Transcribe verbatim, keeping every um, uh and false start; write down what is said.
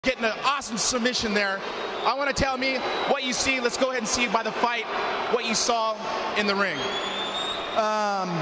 Getting an awesome submission there. I want to tell me what you see. Let's go ahead and see by the fight what you saw in the ring. Um,